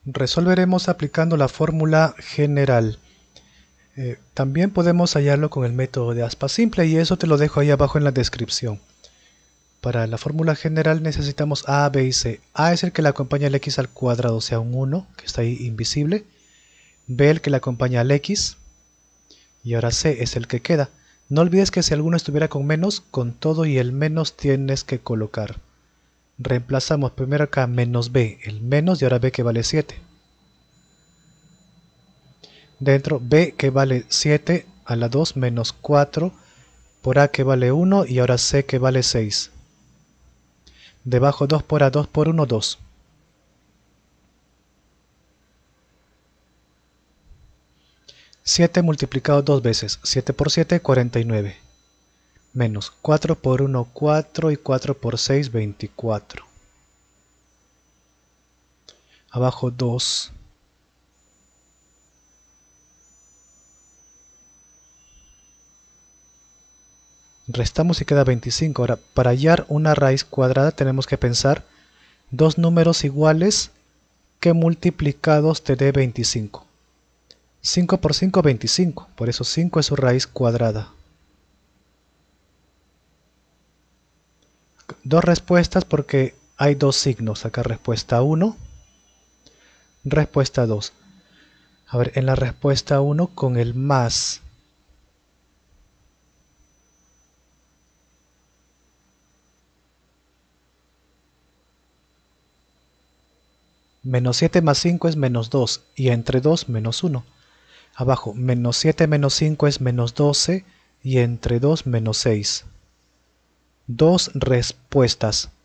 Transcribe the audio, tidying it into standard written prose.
Resolveremos aplicando la fórmula general. También podemos hallarlo con el método de aspa simple y eso te lo dejo ahí abajo en la descripción. Para la fórmula general necesitamos a, b y c. A es el que le acompaña al x al cuadrado, o sea un 1, que está ahí invisible. B el que le acompaña al x. Y ahora c es el que queda. No olvides que si alguno estuviera con menos, con todo y el menos tienes que colocar. Reemplazamos primero acá menos b, el menos, y ahora b que vale 7. Dentro b que vale 7 a la 2 menos 4 por a que vale 1 y ahora c que vale 6. Debajo 2 por a, 2 por 1, 2. Siete multiplicado dos veces, 7 por 7, 49. Menos 4 por 1, 4 y 4 por 6, 24. Abajo 2. Restamos y queda 25. Ahora, para hallar una raíz cuadrada tenemos que pensar dos números iguales que multiplicados te dé 25. 5 por 5, 25. Por eso 5 es su raíz cuadrada. Dos respuestas porque hay dos signos. Acá respuesta 1, respuesta 2. A ver, en la respuesta 1 con el más. Menos 7 más 5 es menos 2 y entre 2 menos 1. Abajo, menos 7 menos 5 es menos 12 y entre 2 menos 6. Dos respuestas.